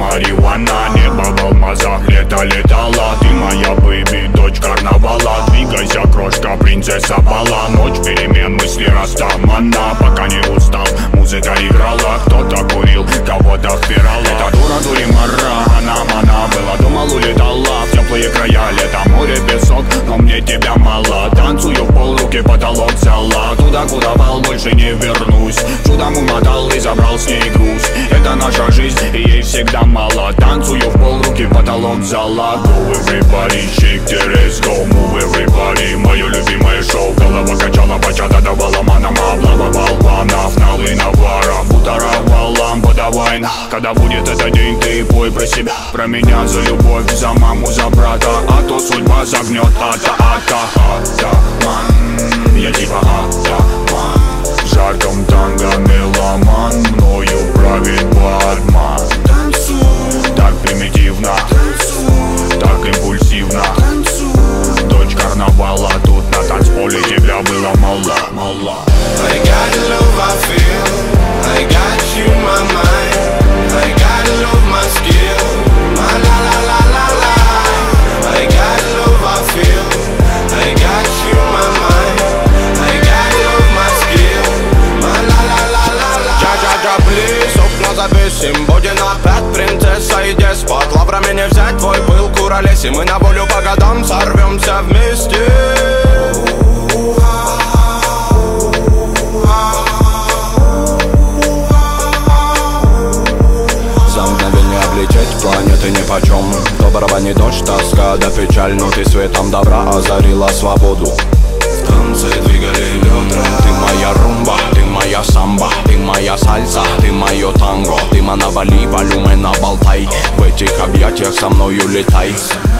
марихуана. Небо в алмазах, лето летало. Ты моя бэйби, дочь карнавала. Двигайся, крошка, принцесса бала. Ночь перемен, мысли растамана. Пока не устал, музыка играла. Кто-то курил, кого-то впирала. Это дура, дуримара, она была дома, улетала в теплые края. Лето, море, песок, но мне тебя мало. Танцую в пол, руки потолок взяла. Туда, куда вал, больше не вернусь. Чудом умотал и забрал с ней груз. Это наша жизнь, и ей всегда мало. Танцую в пол, руки потолок взяла. Go everybody, shake the ass, go move everybody. Мое любимое шоу, голова качала, бачата давала манам. Облава болванов, налы наваров, бутаровал лампа, давай. Когда будет этот день, ты пой про себя, про меня, за любовь, за маму, за брата. А то судьба загнет, атаман. Я типа атаман. В жарком танго меломан, мною правит бармен. Так примитивно, так импульсивно. Дочь карнавала, тут на танцполе тебя было мало. I got the love I feel, I got you in my mind. I got the love my skill, my la la la la la. I got the love I feel, I got you in my mind. I got the love my skill, my la la la la la. Джа-джа-джа, плиз, окна завесим. Будем опять принцесса и деспот. Лаврами не взять твой пыл, куролесим. Мы на волю по годам сорвемся вместе. Планеты нипочем, доброго не дождь, тоска да печаль. Но ты светом добра озарила свободу. В танце двигали бедра. Ты моя румба, ты моя самба, ты моя сальса, ты мое танго. Ты манавали, полюмена болтай. В этих объятиях со мною летай.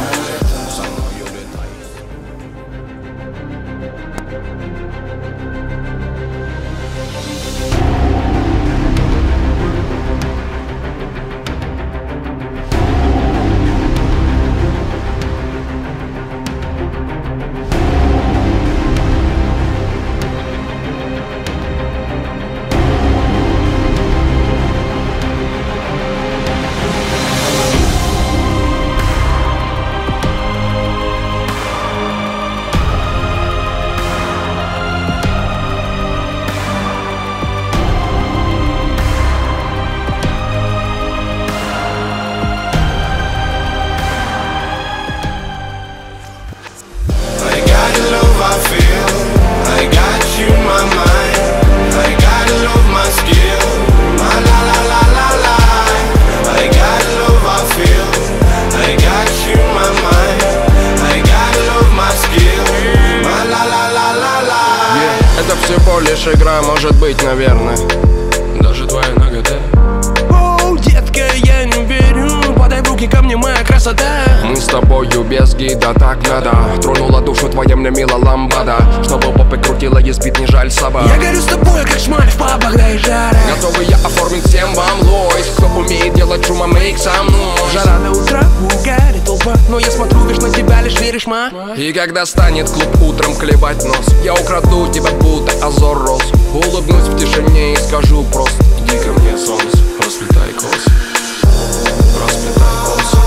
Всего лишь игра, может быть, наверное. Даже твоя нагота. Оу, детка, я не верю. Подай в руки ко мне, моя красота. Мы с тобою без гида, так надо. Тронула душу твоя мне мила ламбада. Чтобы попы крутила, и сбит не жаль собак. Я горю с тобой, как шмаль в пабах, да и жара. Готовы я оформить всем вам лойс. Кто умеет делать шума, мейк со мной. Жара до утра, угари толпа. Но я смотрю, лишь на тебя, лишь веришь, ма. И когда станет клуб утром клевать нос, я украду тебя, будто озор роз. Улыбнусь в тишине и скажу просто: иди ко мне, солнце, расплетай косы, расплетай косы.